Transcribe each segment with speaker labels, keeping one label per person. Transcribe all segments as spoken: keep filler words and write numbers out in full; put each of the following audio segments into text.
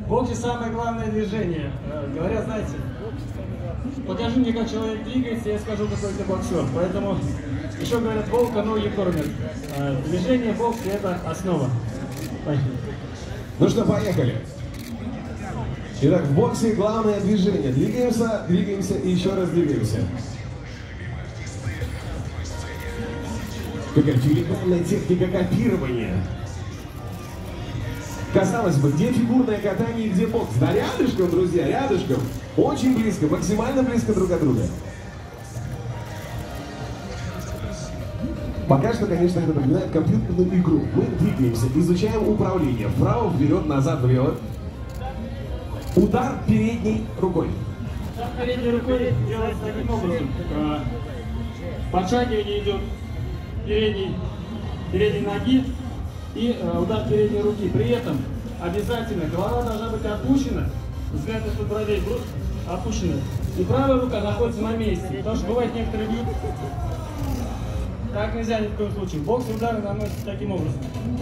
Speaker 1: В боксе самое главное движение. Говорят, знаете, покажи мне, как человек двигается, я скажу, какой ты боксер. Поэтому еще говорят, волка ноги кормят. Движение в боксе — это основа. Поехали.
Speaker 2: Ну что, поехали. Итак, в боксе главное движение. Двигаемся, двигаемся и еще раз двигаемся. Какая великолепная техника копирования. Казалось бы, где фигурное катание и где бокс? Да рядышком, друзья, рядышком. Очень близко, максимально близко друг от друга. Пока что, конечно, это напоминает компьютерную игру. Мы двигаемся, изучаем управление. Вправо, вперед, назад, влево. Удар передней рукой.
Speaker 1: Удар передней рукой делается таким образом. Подшагивание идет передней, передней ноги и удар передней руки. При этом обязательно голова должна быть опущена, взгляд из-под бровей опущена. И правая рука находится на месте. Потому что бывает, некоторые бьют. Так нельзя ни в коем случае. В боксе удары наносятся таким образом.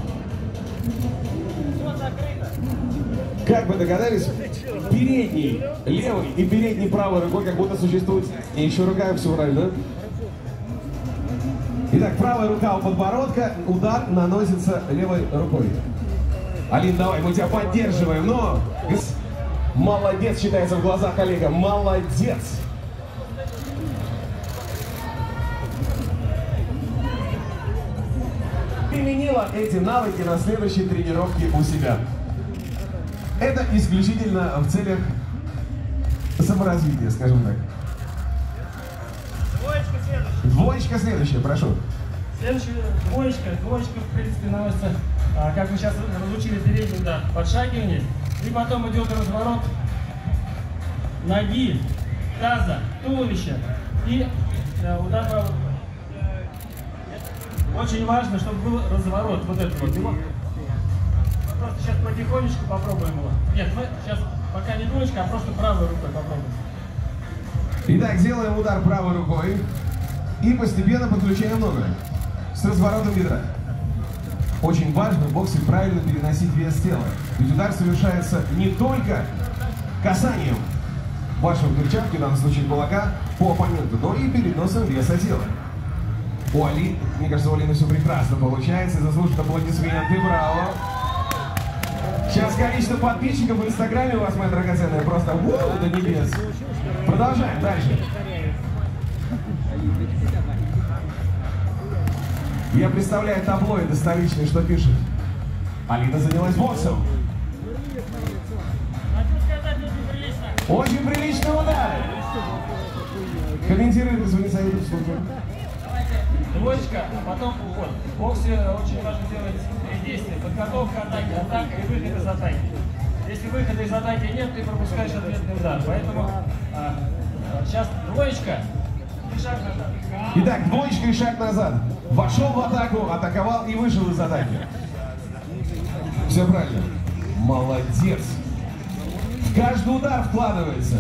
Speaker 1: Все закрыто.
Speaker 2: Как вы догадались, передней левой и передней правой рукой как будто существует и еще рука, все правильно. Итак, правая рука у подбородка, удар наносится левой рукой. Алин, давай, мы тебя поддерживаем, но... Молодец, считается в глазах коллега, молодец! Применила эти навыки на следующей тренировке у себя. Это исключительно в целях саморазвития, скажем так.
Speaker 1: Двоечка следующая.
Speaker 2: Двоечка следующая, прошу.
Speaker 1: Следующая двоечка. Двоечка, в принципе, наносится, как мы сейчас разучили, передний удар, подшагивание. И потом идет разворот ноги, таза, туловища и удар правой. Очень важно, чтобы был разворот вот этого. Мы просто сейчас потихонечку попробуем его. Нет, мы сейчас пока не двоечка, а просто правой рукой попробуем.
Speaker 2: Итак, делаем удар правой рукой и постепенно подключаем ногу с разворотом бедра. Очень важно в боксе правильно переносить вес тела. Ведь удар совершается не только касанием вашего перчатки, в данном случае кулака, по оппоненту, но и переносом веса тела. У Али, мне кажется, у Алины все прекрасно получается. Заслужит аплодисменты, браво. Сейчас количество подписчиков в Инстаграме у вас, моя драгоценная, просто воу, до небес. Продолжаем дальше. Я представляю таблоиды столичные, что пишет. Алина занялась боксом. Очень приличный удар. Комментирует извини, Саид, слушай.
Speaker 1: Двоечка, а потом уход. В боксе очень важно делать три действия. Подготовка атаки, атака и выход из атаки. Если выхода из атаки нет, ты пропускаешь ответный удар. Поэтому а, сейчас двоечка и шаг назад.
Speaker 2: Итак, двоечка и шаг назад. Вошел в атаку, атаковал и вышел из атаки. Все правильно. Молодец. В каждый удар вкладывается.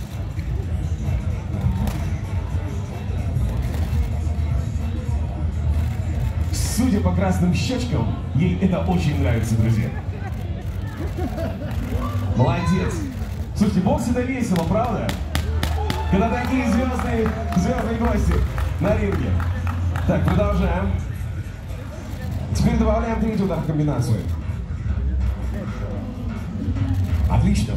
Speaker 2: Судя по красным щечкам, ей это очень нравится, друзья. Молодец. Слушайте, бокс это весело, правда? Когда такие звездные, звездные гости на ринге. Так, продолжаем. Теперь добавляем третий удар в комбинацию. Отлично.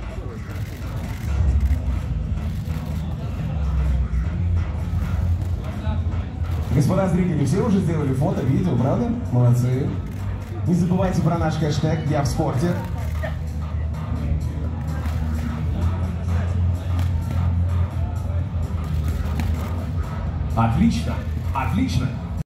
Speaker 2: Господа зрители, все уже сделали фото, видео, правда? Молодцы. Не забывайте про наш хэштег «Я в спорте». Отлично, отлично.